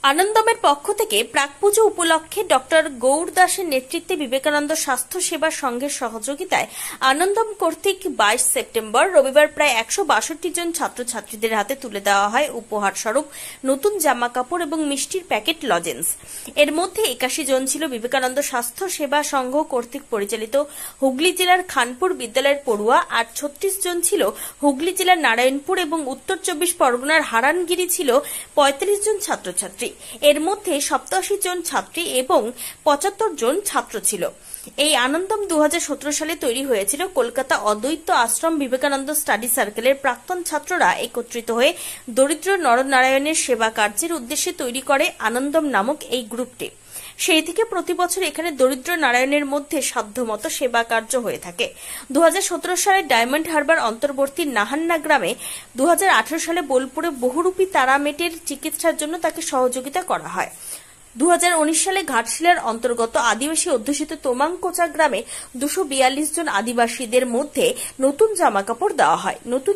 আনন্দমের পক্ষ থেকে প্রাকপুজো উপলক্ষে ডক্টর গৌর দাসের নেতৃত্বে বিবেকানন্দ স্বাস্থ্য সেবা সংঘের সহযোগিতায় আনন্দম কর্তৃক 22 সেপ্টেম্বর রবিবার প্রায় 162 জন ছাত্রছাত্রীদের হাতে তুলে দেওয়া হয় উপহার স্বরূপ নতুন জামা কাপড় এবং মিষ্টির প্যাকেট লজেন্স। এর মধ্যে 81 জন ছিল বিবেকানন্দ স্বাস্থ্য সেবা সংঘ কর্তৃক পরিচালিত হুগলি জেলার খানপুর বিদ্যালয়ের পড়ুয়া, আর 36 জন ছিল হুগলি জেলার নারায়ণপুর এবং উত্তর 24 পরগনার হারানগিরি ছিল 45 জন ছাত্রছাত্রী। এর মধ্যে 87 জন ছাত্রী এবং 75 জন ছাত্র ছিল। এই আনন্দম 2017 সালে তৈরি হয়েছিল। কলকাতা অদ্বৈত আশ্রম বিবেকানন্দ স্টাডি সার্কেলের প্রাক্তন ছাত্ররা একত্রিত হয়ে দরিদ্র নরনারায়ণের সেবা কার্যের উদ্দেশ্যে তৈরি করে আনন্দম নামক এই গ্রুপটি। সেই থেকে প্রতি বছর এখানে দরিদ্র নারায়ণের মধ্যে সাধ্যমতো সেবা কার্য হয়ে থাকে। 2017 সালে ডায়মন্ড হারবার অন্তর্বর্তী নাহান্না গ্রামে, 2018 সালে বোলপুরে বহুরূপী তারামেটের চিকিৎসার জন্য তাকে সহযোগিতা করা হয়। 2019 সালে ঘাটশিলার অন্তর্গত আদিবাসী অধ্যুষিত তোমাংকোচা গ্রামে 242 জন আদিবাসীদের মধ্যে নতুন জামাকাপড় দেওয়া হয়।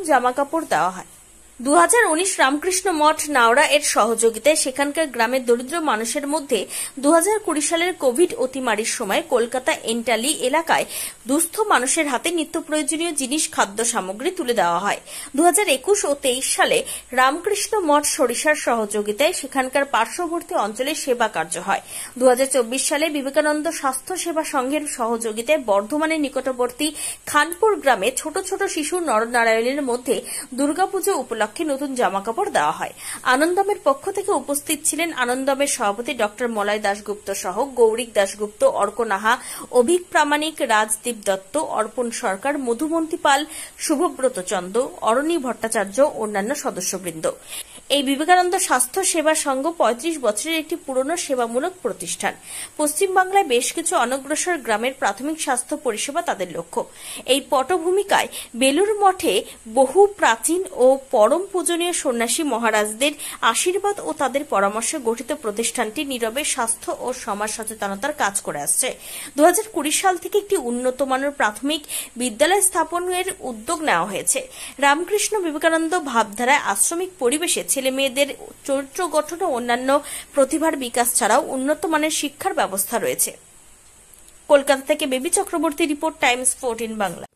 2019 রামকৃষ্ণ মঠ নাওড়া এর সহযোগিতায় সেখানকার গ্রামের দরিদ্র মানুষের মধ্যে 2020 সালের কোভিড অতিমারির সময় কলকাতা এন্টালি এলাকায় দুস্থ মানুষের হাতে নিত্য প্রয়োজনীয় জিনিস, খাদ্য সামগ্রী তুলে দেওয়া হয়। 2021 ও 23 সালে রামকৃষ্ণ মঠ সরিষার সহযোগিতায় সেখানকার পার্শ্ববর্তী অঞ্চলে সেবা কার্য হয়। 2024 সালে বিবেকানন্দ স্বাস্থ্য সেবা সংঘের সহযোগিতায় বর্ধমানের নিকটবর্তী খানপুর গ্রামে ছোট ছোট শিশু নরনারায়ণের মধ্যে দুর্গাপুজো উপলক্ষে নতুন জামাকাপড় দেওয়া হয়। আনন্দমের পক্ষ থেকে উপস্থিত ছিলেন আনন্দমের সভাপতি ডক্টর মলয় দাশগুপ্ত সহ গৌরিক দাশগুপ্ত, অর্ক নাহা, অভিক প্রামাণিক, রাজদীপ দত্ত, অর্পণ সরকার, মধুমন্তী পাল, শুভব্রত চন্দ্র, অরণী ভট্টাচার্য, অন্যান্য সদস্যবৃন্দ। এই বিবেকানন্দ স্বাস্থ্য সেবা সংঘ 35 বছরের একটি পুরনো সেবামূলক প্রতিষ্ঠান। পশ্চিমবাংলায় বেশ কিছু অনগ্রসর গ্রামের প্রাথমিক স্বাস্থ্য পরিষেবা তাদের লক্ষ্য। এই পটভূমিকায় বেলুর মঠে বহু প্রাচীন ও পরম পূজনীয় সন্ন্যাসী মহারাজদের আশীর্বাদ ও তাদের পরামর্শে গঠিত প্রতিষ্ঠানটি নীরবে স্বাস্থ্য ও সমাজ সচেতনতার কাজ করে আসছে। 2020 সাল থেকে একটি উন্নত মানের প্রাথমিক বিদ্যালয় স্থাপনের উদ্যোগ নেওয়া হয়েছে। রামকৃষ্ণ বিবেকানন্দ ভাবধারায় আশ্রমিক পরিবেশে ছেলে মেয়েদের চরিত্র গঠন ও অন্যান্য প্রতিভার বিকাশ ছাড়াও উন্নত মানের শিক্ষার ব্যবস্থা রয়েছে। কলকাতা থেকে বেবি চক্রবর্তী রিপোর্ট, টাইমস 14 বাংলা।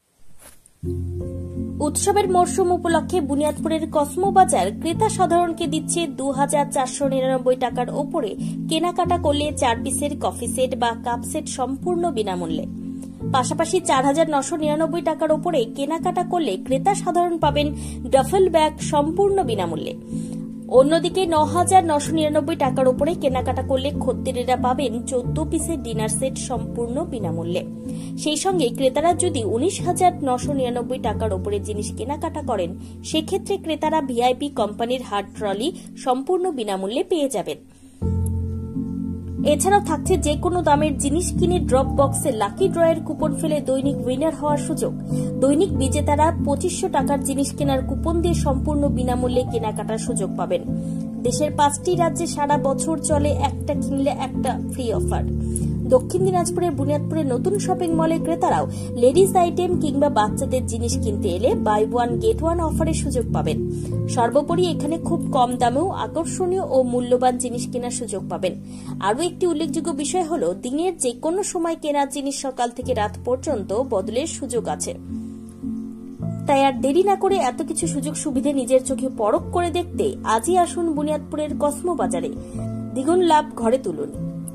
উৎসবের মরশুম উপলক্ষে বুনিয়াদপুরের কসমো বাজার ক্রেতা সাধারণকে দিচ্ছে 2499 টাকার ওপরে কেনাকাটা করলে 4 পিসের কফি সেট বা কাপ সেট সম্পূর্ণ বিনামূল্যে। পাশাপাশি 4999 টাকার ওপরে কেনাকাটা করলে ক্রেতা সাধারণ পাবেন ডাফেল ব্যাগ সম্পূর্ণ বিনামূল্যে। অন্যদিকে 9999 টাকার উপরে কেনাকাটা করলে খদ্দেরেরা পাবেন 14 পিসের ডিনার সেট সম্পূর্ণ বিনামূল্যে। সেই সঙ্গে ক্রেতারা যদি 19,999 টাকার উপরে জিনিস কেনাকাটা করেন, সেক্ষেত্রে ক্রেতারা ভিআইপি কোম্পানির হার্ড ট্রলি সম্পূর্ণ বিনামূল্যে পেয়ে যাবেন। এছাড়াও থাকছে যে কোনো দামের জিনিস কিনে ড্রপ বক্সে লাকি ড্রয়ের কুপন ফেলে দৈনিক উইনার হওয়ার সুযোগ। দৈনিক বিজেতারা 2500 টাকার জিনিস কেনার কুপন দিয়ে সম্পূর্ণ বিনামূল্যে কেনাকাটার সুযোগ পাবেন। দেশের 5টি রাজ্যে সারা বছর চলে একটা কিনলে একটা ফ্রি অফার। দক্ষিণ দিনাজপুরের বুনিয়াদপুরের নতুন শপিং মলে ক্রেতারাও লেডিস আইটেম কিংবা বাচ্চাদের জিনিস কিনতে এলে বাই ওয়ান গেট ওয়ান অফারের সুযোগ পাবেন। সর্বোপরি এখানে খুব কম দামেও আকর্ষণীয় ও মূল্যবান জিনিস কেনার সুযোগ পাবেন। আরও একটি উল্লেখযোগ্য বিষয় হল, দিনের যে কোনো সময় কেনা জিনিস সকাল থেকে রাত পর্যন্ত বদলের সুযোগ আছে। তাই আর দেরি না করে এত কিছু সুযোগ সুবিধে নিজের চোখে পরখ করে দেখতে আজই আসুন বুনিয়াদপুরের কসমো বাজারে। দ্বিগুণ লাভ ঘরে তুলুন।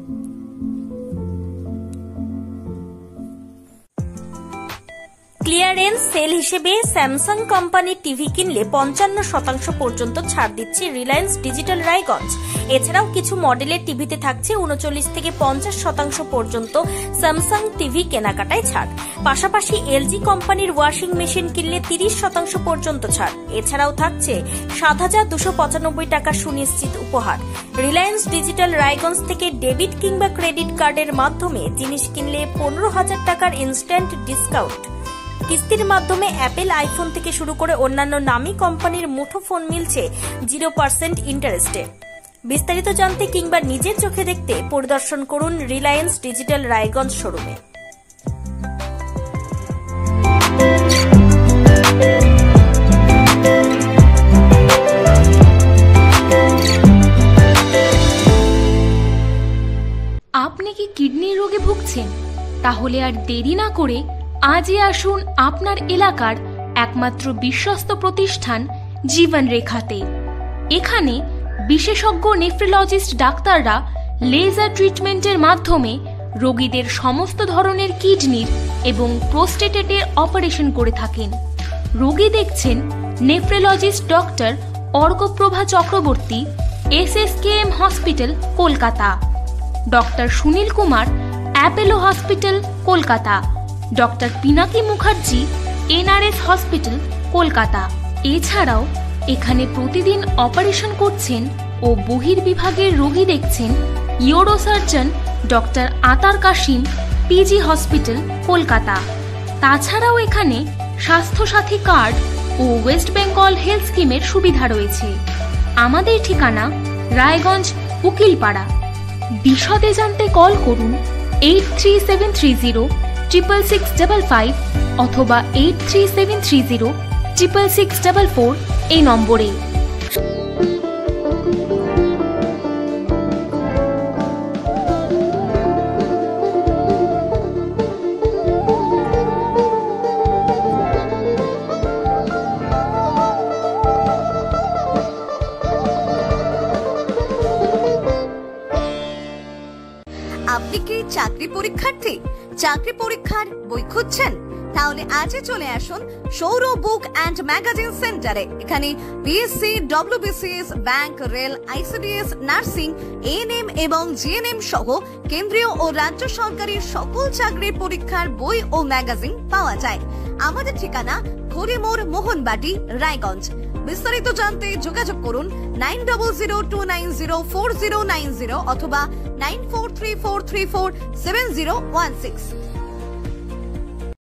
ক্লিয়ারেন্স সেল হিসেবে স্যামসাং কোম্পানির টিভি কিনলে 55% পর্যন্ত ছাড় দিচ্ছে রিলায়েন্স ডিজিটাল রায়গঞ্জ। এছাড়াও কিছু মডেলের টিভিতে থাকছে 39 থেকে 50% পর্যন্ত স্যামসাং টিভি কেনাকাটায় ছাড়। পাশাপাশি এলজি কোম্পানির ওয়াশিং মেশিন কিনলে 30% পর্যন্ত ছাড়। এছাড়াও থাকছে 7,295 টাকা সুনিশ্চিত উপহার। রিলায়েন্স ডিজিটাল রায়গঞ্জ থেকে ডেবিট কিংবা ক্রেডিট কার্ডের মাধ্যমে জিনিস কিনলে 15,000 টাকার ইনস্ট্যান্ট ডিসকাউন্ট। কিস্তির মাধ্যমে অ্যাপেল আইফোন থেকে শুরু করে অন্যান্য নামী কোম্পানির মুঠো ফোন মিলছে 0% ইন্টারেস্টে। বিস্তারিত জানতে কিংবা নিজের চোখে দেখতে পরিদর্শন করুন রিলায়েন্স ডিজিটাল রায়গঞ্জ শোরুমে। রোগে ভুগছেন? তাহলে আর দেরি না করে আজই আসুন আপনার এলাকার একমাত্র বিশ্বস্ত প্রতিষ্ঠান জীবন রেখাতে। এখানে বিশেষজ্ঞ নেফ্রোলজিস্ট ডাক্তাররা লেজার ট্রিটমেন্টের মাধ্যমে রোগীদের সমস্ত ধরনের কিডনির এবং প্রোস্টেটের অপারেশন করে থাকেন। রোগী দেখছেন nephrologist doctor Arkaprabha Chakraborty, SSKM hospital, Kolkata. Doctor Sunil Kumar, Apollo hospital, Kolkata. Doctor Pinaki Mukherjee, NRS hospital, Kolkata. এছাড়াও এখানে প্রতিদিন অপারেশন করছেন ও বহির্বিভাগের রোগী দেখছেন ইউরোসার্জন ডক্টর আতার কাশিম, PG হসপিটাল, কলকাতা। তাছাড়াও এখানে স্বাস্থ্যসাথী কার্ড ও ওয়েস্ট বেঙ্গল হেলথ স্কিমের সুবিধা রয়েছে। আমাদের ঠিকানা রায়গঞ্জ, উকিলপাড়া। বিশদে জানতে কল করুন 8373066655 অথবা 8373066644 এই নম্বরে। আপনি কি চাকরি পরীক্ষার্থী? চাকরি পরীক্ষার বই খুঁজছেন? তাহলে আজই চলে আসুন সৌরভ বুক অ্যান্ড ম্যাগাজিন সেন্টারে। এখানে BSc, WBCS, bank, rail, ICDS, nursing, ANM এবং GNM সহ কেন্দ্রীয় ও রাজ্য সরকারি সকল চাকরির পরীক্ষার বই ও ম্যাগাজিন পাওয়া যায়। আমাদের ঠিকানা হরিমোড়, মোহনবাটি, রায়গঞ্জ। বিস্তারিত জানতে যোগাযোগ করুন 9002904090 অথবা 9434347016।